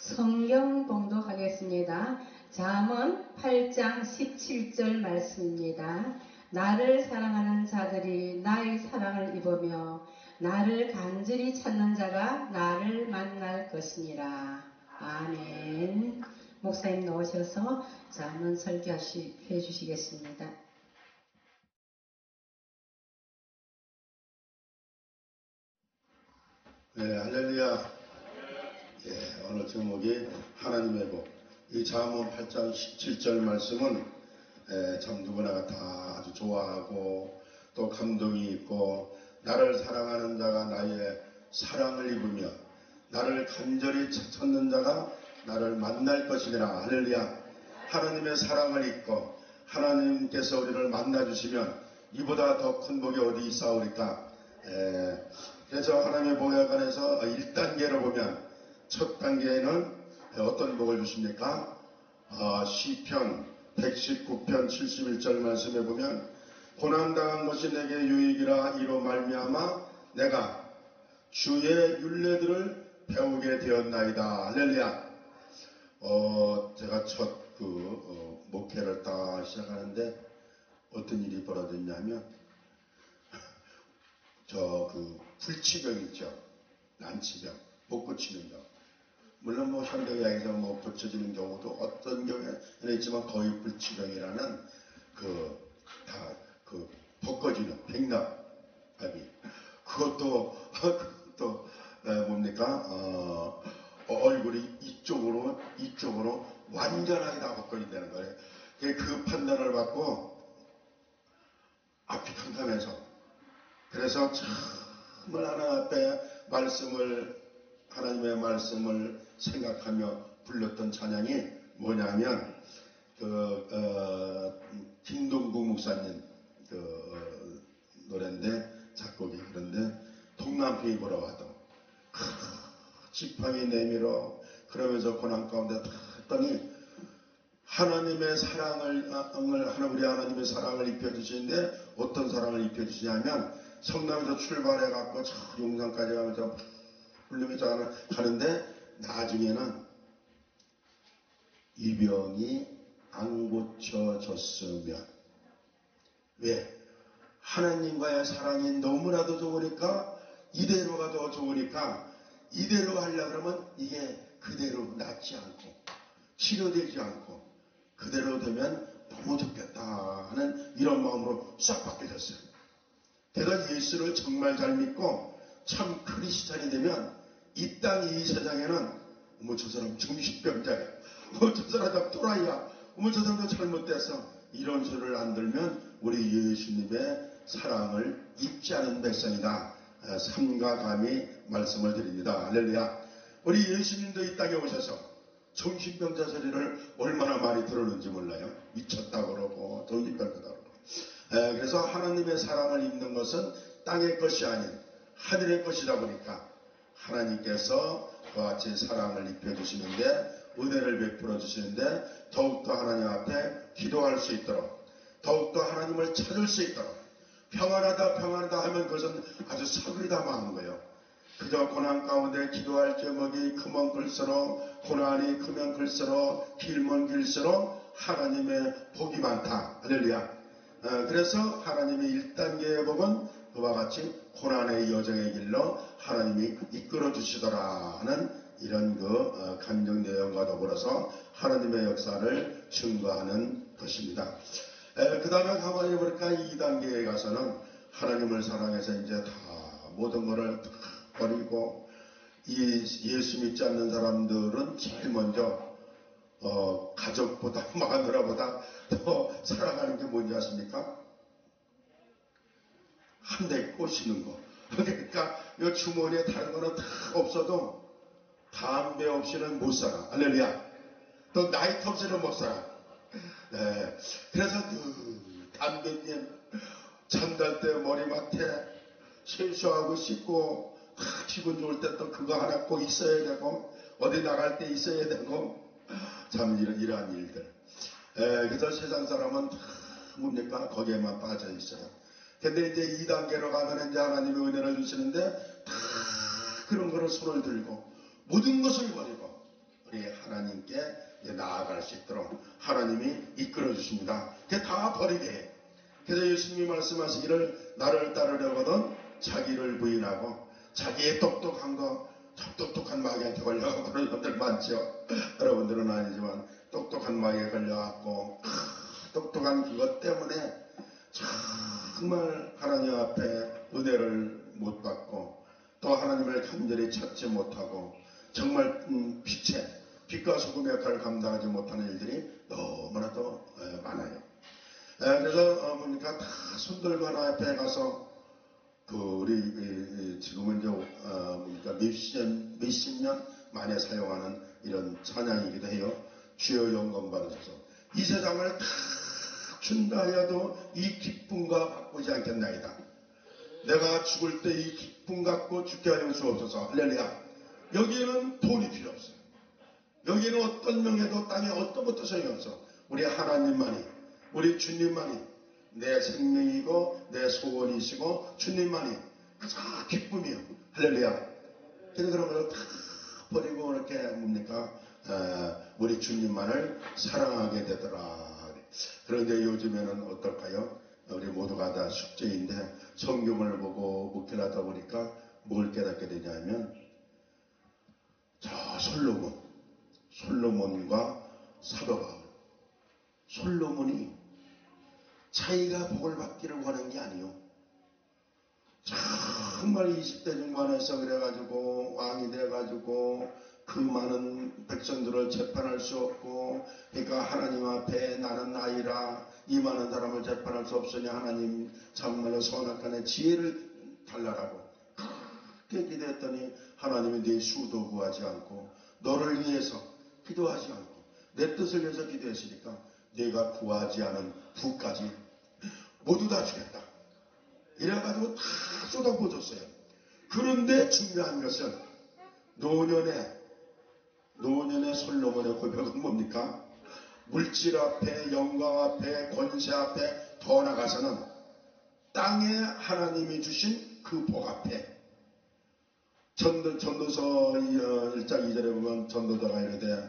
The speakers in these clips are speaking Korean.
성경 봉독하겠습니다. 잠언 8장 17절 말씀입니다. 나를 사랑하는 자들이 나의 사랑을 입으며 나를 간절히 찾는 자가 나를 만날 것이니라. 아멘. 목사님 나오셔서 잠언 설교해 주시겠습니다. 네, 할렐루야. 오늘 제목이 하나님의 복. 이 잠언 8장 17절 말씀은 참 누구나 다 아주 좋아하고 또 감동이 있고, 나를 사랑하는 자가 나의 사랑을 입으며 나를 간절히 찾는 자가 나를 만날 것이니라. 할렐루야. 하나님의 사랑을 입고 하나님께서 우리를 만나주시면 이보다 더 큰 복이 어디 있사오리까. 그래서 하나님의 복에 관해서 1단계로 보면, 첫 단계에는 어떤 복을 주십니까? 시편 119편 71절 말씀에 보면, 고난당한 것이 내게 유익이라 이로 말미암아 내가 주의 율례들을 배우게 되었나이다. 할렐루야. 제가 첫 목회를 딱 시작하는데 어떤 일이 벌어졌냐면, 불치병 있죠. 난치병, 못 고치는 병. 물론 현대의학에서 고쳐지는 경우도 어떤 경우에는 있지만 거의 불치병이라는 벗겨지는 백납압이. 그것도 뭡니까? 얼굴이 이쪽으로 완전하게 다 벗겨진다는 거예요. 그 판단을 받고 앞이 캄캄해서, 그래서 정말 하나님 앞에 하나님의 말씀을 생각하며 불렀던 찬양이 뭐냐면, 김동구 목사님 노래인데, 작곡이. 그런데 동남편이 보러와도 지팡이 내밀어 그러면서 고난 가운데 다 했더니 하나님의 사랑을 우리 하나님의 사랑을 입혀주시는데, 어떤 사랑을 입혀주시냐면, 성남에서 출발해갖고 저 용산까지 가면서 불르면서 가는데, 나중에는 이 병이 안 고쳐졌으면, 왜? 하나님과의 사랑이 너무나도 좋으니까, 이대로가 더 좋으니까, 이대로 하려고 그러면 이게 그대로 낫지 않고 치료되지 않고 그대로 되면 너무 좋겠다 하는 이런 마음으로 싹 바뀌어졌어요. 그래서 예수를 정말 잘 믿고 참 크리스찬이 되면 이 세상에는 저 사람 정신병자야, 저 사람 또라이야, 저 사람도 잘못됐어, 이런 소리를 안 들면 우리 예수님의 사랑을 입지 않은 백성이다. 삼가 감히 말씀을 드립니다. 할렐루야. 우리 예수님도 이 땅에 오셔서 정신병자 소리를 얼마나 많이 들었는지 몰라요. 미쳤다고 그러고 정신병자다 그러고. 그래서 하나님의 사랑을 입는 것은 땅의 것이 아닌 하늘의 것이다 보니까, 하나님께서 그와 같이 사랑을 입혀주시는데, 은혜를 베풀어 주시는데, 더욱더 하나님 앞에 기도할 수 있도록, 더욱더 하나님을 찾을 수 있도록, 평안하다 하면 그것은 아주 서글이다 마한 거예요. 그저 고난 가운데 기도할 제목이 크면 클수록, 고난이 크면 클수록, 길면 길수록 하나님의 복이 많다. 할렐루야. 그래서 하나님의 1단계의 복은 그와 같이 고난의 여정의 길로 하나님이 이끌어 주시더라 하는 이런 간증 내용과 더불어서 하나님의 역사를 증거하는 것입니다. 그 다음에 가만히 보니까 2단계에 가서는 하나님을 사랑해서 이제 다 모든 것을 다 버리고, 예수 믿지 않는 사람들은 제일 먼저 가족보다 마누라보다 더 사랑하는 게 뭔지 아십니까? 한 대 꼬시는 거. 그러니까 이 주머니에 다른 거는 다 없어도 담배 없이는 못 살아. 할렐루야. 또 나이트 없이는 못 살아. 그래서 담배님 잠잘 때 머리맡에 세수하고 씻고 기분 좋을 때 또 그거 하나 꼭 있어야 되고, 어디 나갈 때 있어야 되고, 참 이러한 일들. 그래서 세상 사람은 다 뭡니까? 거기에만 빠져 있어요. 근데 이제 2단계로 가면 이제 하나님의 은혜를 주시는데, 다 그런 거를 손을 들고 모든 것을 버리고 우리 하나님께 나아갈 수 있도록 하나님이 이끌어 주십니다. 그게 다 버리게 해요. 그래서 예수님이 말씀하시기를 나를 따르려거든 자기를 부인하고 자기의 똑똑한 거, 똑똑한 마귀한테 걸려가고 그런 사람들 많죠. 여러분들은 아니지만 똑똑한 마귀에 걸려갖고 똑똑한 그것 때문에 정말 하나님 앞에 은혜를 못 받고 또 하나님을 간절히 찾지 못하고 정말 빛과 소금의 역할을 감당하지 못하는 일들이 너무나도 많아요. 그래서 뭡니까 다 손들고 하나 앞에 가서 우리 지금은 이제 뭡니까 몇십 년 만에 사용하는 이런 찬양이기도 해요. 주여 영광 받으소서. 이 세상을 다 준다 하여도 이 기쁨과 바꾸지 않겠나이다. 내가 죽을 때 이 기쁨 갖고 죽게 하여 주옵소서. 할렐루야. 여기에는 돈이 필요 없어요. 여기에는 어떤 명예도 땅에 어떤 것도 소용없어. 우리 하나님만이, 우리 주님만이 내 생명이고 내 소원이시고 주님만이 가장 기쁨이요. 할렐루야. 그래서 그런 걸 다 버리고 이렇게 뭡니까 우리 주님만을 사랑하게 되더라. 그런데 요즘에는 어떨까요? 우리 모두가 다 숙제인데 성경을 보고 묵기를 하다 보니까 뭘 깨닫게 되냐면 저 솔로몬과 사도 바울. 솔로몬이 자기가 복을 받기를 원한 게 아니요. 정말 20대 중반에서 그래가지고 왕이 돼가지고 그 많은 백성들을 재판할 수 없고 그러니까 하나님 앞에 나는 아이라 이 많은 사람을 재판할 수 없으니 하나님 정말로 선악간의 지혜를 달라라고 그렇게 기도했더니 하나님이 네 수도 구하지 않고 너를 위해서 기도하지 않고 내 뜻을 위해서 기도했으니까 네가 구하지 않은 부까지 모두 다 주겠다. 이래가지고 다 쏟아부어줬어요. 그런데 중요한 것은 노년의 솔로몬의 고백은 뭡니까? 물질 앞에 영광 앞에 권세 앞에 더 나가서는 땅에 하나님이 주신 그 복 앞에 전도서 1장 2절에 보면 전도자가 이르되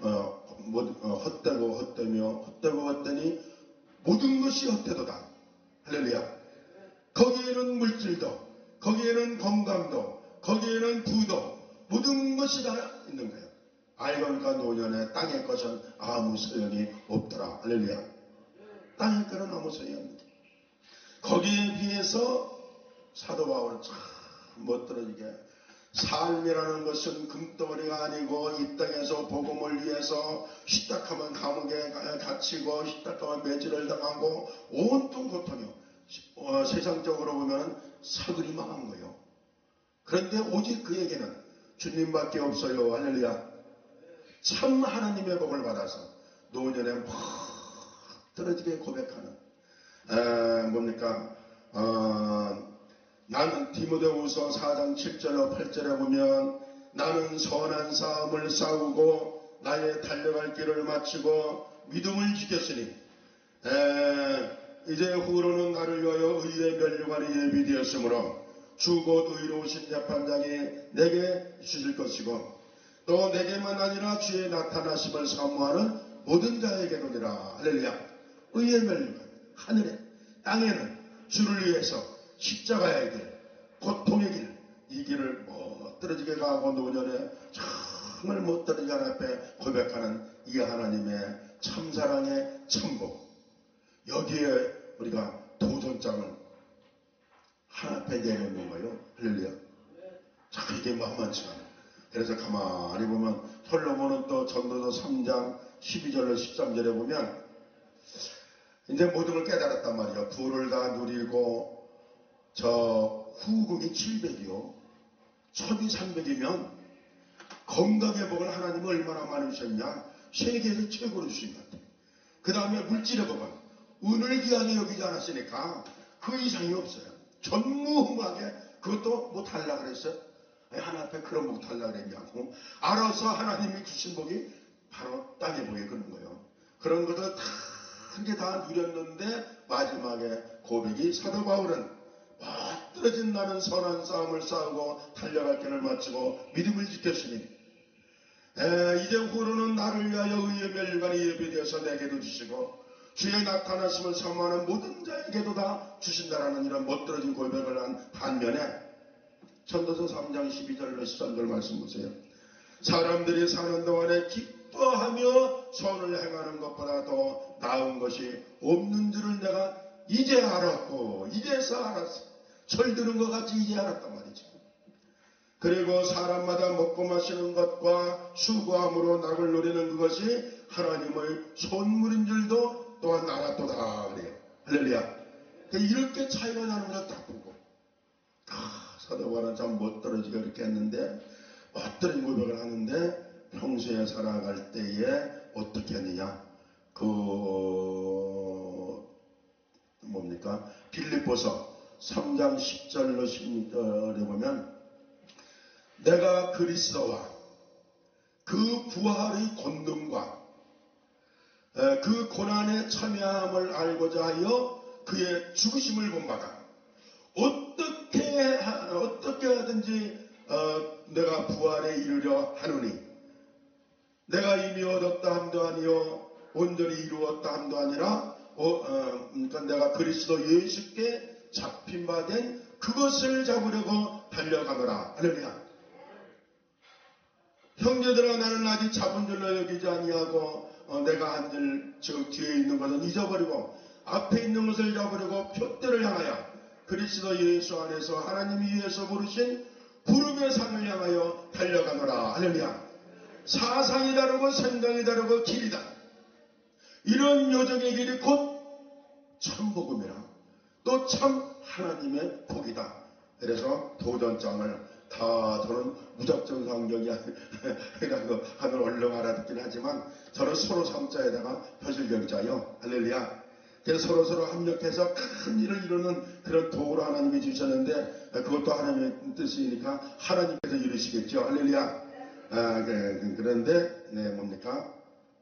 헛되고 모든 것이 헛되도다. 할렐루야. 거기에는 물질도 거기에는 건강도 거기에는 부도 모든 것이 다 있는 거예요. 알고 보니까 노년에 땅의 것은 아무 소용이 없더라. 할렐루야. 땅의 것은 아무 소용이 없는 거예요. 거기에 비해서 사도 바울은 참 멋들어지게 삶이라는 것은 금덩어리가 아니고 이 땅에서 복음을 위해서 휘딱하면 감옥에 갇히고 휘딱하면 매질을 당하고 온통 고통이요. 세상적으로 보면 사글이 망한 거예요. 그런데 오직 그에게는 주님밖에 없어요. 할렐루야. 참 하나님의 복을 받아서 노년에 막 떨어지게 고백하는 뭡니까 나는 디모데후서 4장 7절로 8절에 보면 나는 선한 싸움을 싸우고 나의 달려갈 길을 마치고 믿음을 지켰으니 이제 후로는 나를 위하여 의의 면류관이 예비되었으므로 주 곧 의로우신 재판장이 내게 주실 것이고 또 내게만 아니라 주의 나타나심을 사모하는 모든 자에게도니라. 할렐루야. 의의 면류관 하늘에 땅에는 주를 위해서 십자가의 길 고통의 길 이 길을 떨어지게 가고 노년에 정말 떨어지게 하나님 앞에 고백하는 이 하나님의 참사랑의 참복 여기에 우리가 도전장을 하나님 앞에 내놓는 거예요. 할렐루야. 자, 이게 만만치가 않아요. 그래서 가만히 보면 솔로몬은 또 전도서 3장 12절로 13절에 보면 이제 모든 걸 깨달았단 말이에요. 부를 다 누리고 저 후궁이 700이요. 첩이 300이면 건강의 복을 하나님이 얼마나 많이 주셨냐. 세계에서 최고로 주신 것 같아요. 그 다음에 물질의 복은 운을 귀하게 여기지 않았으니까 그 이상이 없어요. 전무후무하게 그것도 뭐 달라 그랬어요? 하나님 앞에 그런 복 달라 그랬냐고. 알아서 하나님이 주신 복이 바로 땅의 복이 그런 거예요. 그런 것을 다 이제 다 누렸는데 마지막에 고백이 사도 바울은 떨어진 나는 선한 싸움을 싸우고 달려갈 길을 마치고 믿음을 지켰으니 이제후로는 나를 위하여 의의 멸관이 예비되어서 내게도 주시고 주의 나타나심을 사모하는 모든 자에게도 다 주신다라는 이런 못들어진 고백을 한 반면에 전도서 3장 12절로 13절 말씀 보세요. 사람들이 사는 동안에 기뻐하며 선을 행하는 것보다 더 나은 것이 없는 줄을 내가 이제 알았고 이제서 알았어. 철드는 것 같이 이제 알았단 말이죠. 그리고 사람마다 먹고 마시는 것과 수고함으로 낙을 노리는 그것이 하나님의 선물인 줄도 또한 알았도다 그래요. 할렐루야. 이렇게 차이가 나는 것을 딱 보고 사도 바울은 참 멋들어지게 이렇게 했는데 멋들어진 고백을 하는데 평소에 살아갈 때에 어떻게 했느냐. 빌립보서 3장 10절로 16절에 보면 내가 그리스도와 그 부활의 권능과 그 고난에 참여함을 알고자 하여 그의 죽으심을 본받아 어떻게 하든지 내가 부활에 이르려 하노니 내가 이미 얻었다 함도 아니요 온전히 이루었다 함도 아니라 그러니까 내가 그리스도 예수께 잡힌 바 된 그것을 잡으려고 달려가노라. 할렐루야. 형제들아 나는 아직 잡은 줄로 여기지 아니하고 내가 한 줄 저 뒤에 있는 것은 잊어버리고 앞에 있는 것을 잡으려고 표대를 향하여 그리스도 예수 안에서 하나님이 위해서 부르신 부름의 상을 향하여 달려가노라. 할렐루야. 사상이 다르고 생각이 다르고 길이 다르고 이런 요정의 길이 곧 참복음이라 또 참 하나님의 복이다. 그래서 도전장을 다 저는 무작정 성경이 아니라고 하늘 얼른 알아듣긴 하지만 저는 서로 삼자에다가 표실경자요. 할렐루야. 그래서 서로 합력해서 큰 일을 이루는 그런 도구로 하나님이 주셨는데 그것도 하나님의 뜻이니까 하나님께서 이루시겠죠. 할렐루야. 그런데 뭡니까?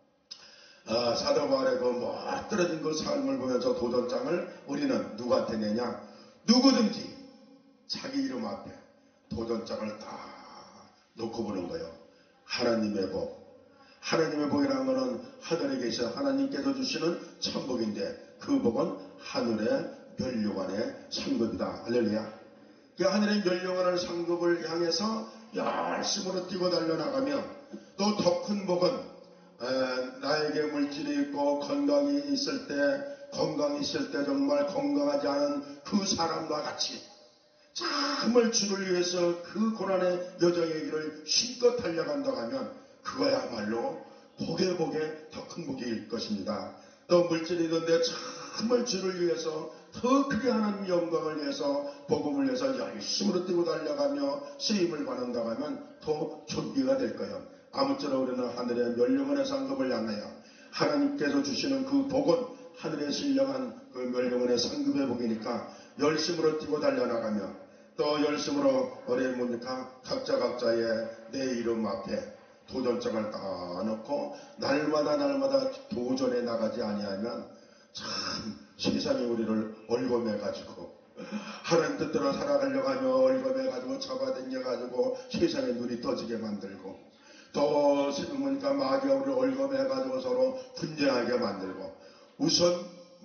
사도 바울의 그 멋들어진 그 삶을 보면서 도전장을 우리는 누구한테 내냐? 누구든지 자기 이름 앞에 도전장을 다 놓고 보는 거예요. 하나님의 복. 하나님의 복이라는 것은 하늘에 계셔 하나님께서 주시는 천복인데 그 복은 하늘의 멸류관의 상급이다. 할렐루야. 그 하늘의 멸류관의 상급을 향해서 열심으로 뛰고 달려나가며 또 더 큰 복은 나에게 물질이 있고 건강이 있을 때 정말 건강하지 않은 그 사람과 같이 정말 주를 위해서 그 고난의 여정의 길을 힘껏 달려간다고 하면 그거야말로 복의 더 큰 복일 것입니다. 또 물질이 있는데 정말 주를 위해서 더 크게 하나님 영광을 위해서 복음을 위해서 열심으로 뛰고 달려가며 쓰임을 받는다고 하면 더 존귀가 될 거예요. 아무쪼록 우리는 하늘의 멸류관의 상급을 향하여 하나님께서 주시는 그 복은 하늘에 신령한 그 멸류관의 상급의 복이니까 열심으로 뛰고 달려나가며 또 열심으로 우리 각자의 내 이름 앞에 도전장을 다 놓고 날마다 도전에 나가지 아니하면 참 세상이 우리를 얼검해가지고 하나님 뜻대로 살아가려고 하며 얼검해가지고 잡아당겨가지고 세상에 눈이 떠지게 만들고 또 마귀가 우리를 얼검해가지고 서로 분쟁하게 만들고 우선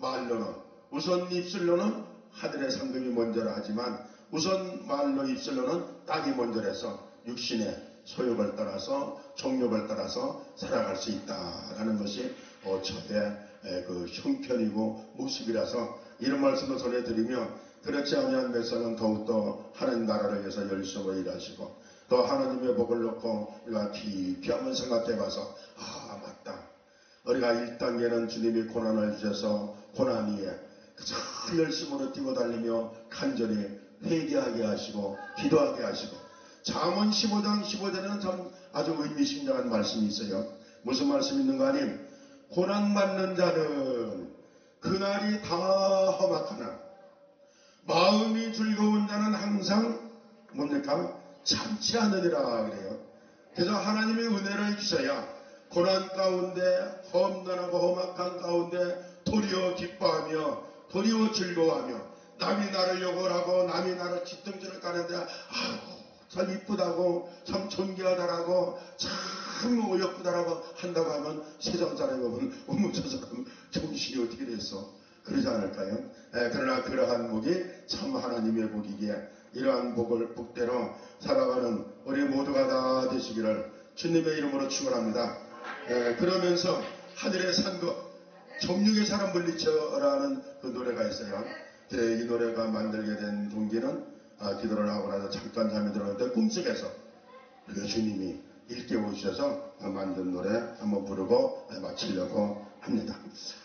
입술로는 하늘의 상급이 먼저라 하지만 우선 말로 입술로는 땅이 먼저라서 육신의 소욕을 따라서 정욕을 따라서 살아갈 수 있다라는 것이 저의 그 형편이고 모습이라서 이런 말씀을 전해드리며 그렇지 아니한 백성은 더욱더 하나님 나라를 위해서 열심히 일하시고 또 하나님의 복을 놓고 우리가 깊이 한번 생각해봐서 맞다. 우리가 1단계는 주님이 고난을 주셔서 고난 위에 참 열심으로 뛰고 달리며 간절히 회개하게 하시고 기도하게 하시고 잠언 15장 15절에는 참 아주 의미심장한 말씀이 있어요. 무슨 말씀이 있는가 하니 고난받는 자는 그날이 다 험악하나 마음이 즐거운 자는 항상 참지 않으리라 그래요. 그래서 하나님의 은혜를 주셔야 고난 가운데 험난하고 험악한 가운데 도리어 기뻐하며 도리어 즐거워하며 남이 나를 욕을하고 남이 나를 뒷등질을 까는데 참 이쁘다고 참 존귀하다라고 참 큰 의욕부다라고 한다고 하면 세상 사람이 보면 어머 저 사람 정신이 어떻게 됐어? 그러지 않을까요? 그러나 그러한 복이 참 하나님의 복이기에 이러한 복대로 살아가는 우리 모두가 다 되시기를 주님의 이름으로 축원합니다. 그러면서 하늘에 산 것 정육의 사람 물리쳐라는 그 노래가 있어요. 이 노래가 만들게 된 동기는 기도를 하고 나서 잠깐 잠이 들었는데 꿈속에서 그 주님이 일깨워 주셔서 만든 노래 한번 부르고 마치려고 합니다.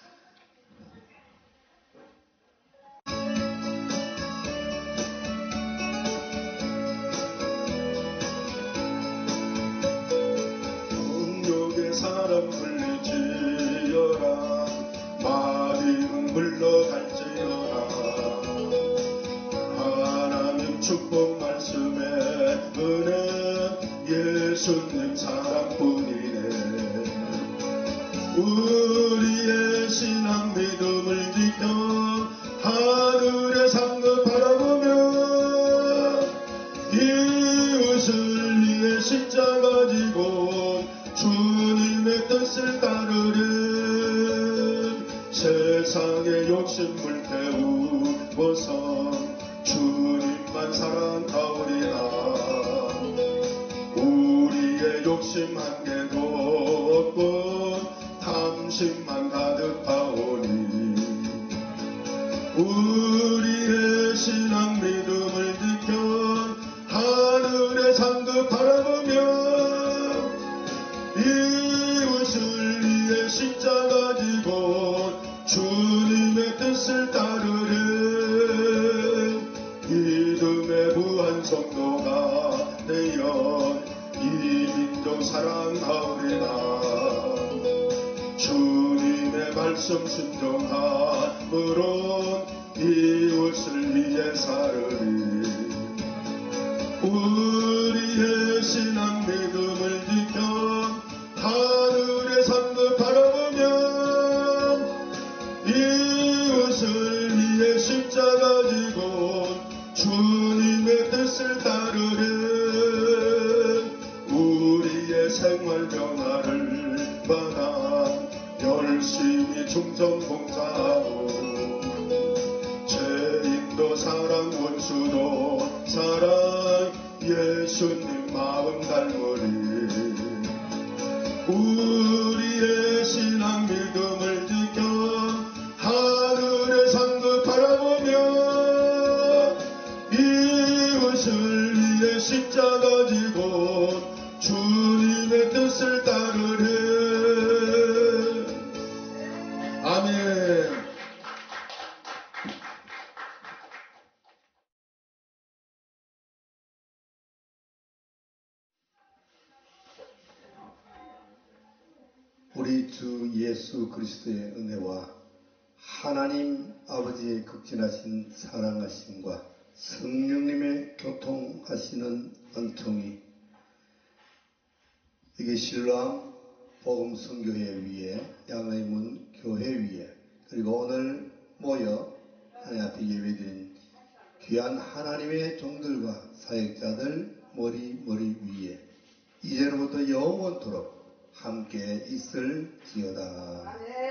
정육의 사람 물리치어라 마귀는 물러갈지어라 하나님 축복 말씀에 은혜 예수님 사랑뿐이네 우리의 신앙 믿음을 지켜 하늘의 상급 바라보며 이웃을 위해 십자가 지고 주님의 뜻을 따르는 세상의 욕심을 태우고서 주님만 사랑하오리라 우리의 욕심 한 개도 없고 탐심만 가득하오니 우리의 신앙 믿음을 지켜 하늘의 상급 바라보며 이웃을 위해 십자가 지고 주님의 뜻을 따르는 믿음의 무한 성도가 되어 이 민족 사랑하오리라 주님의 말씀 순종함으로 이웃을 위해 살으리 우리의 신앙 믿음을 지켜 하늘의 상급 바라보며 이웃을 위해 십자가 지고 주님의 뜻을 따르는 우리의 생활 변화를 받아 열심히 충성 봉사하고 죄인도 사랑 원수도 사랑 예수님 마음 닮으리 우리의 신앙 믿음을 지켜 하늘의 상급 바라보며 이웃을 위해 십자가 지고 주님의 뜻을 따르는 아멘. 우리 주 예수 그리스도의 은혜와 하나님 아버지의 극진하신 사랑하심과 성령님의 교통하시는 은총이 여기 신랑 복음선교회 위에 양의문 교회 위에 그리고 오늘 모여 하나님 앞에 예배드린 귀한 하나님의 종들과 사역자들 머리 위에 이제로부터 영원토록 함께 있을지어다.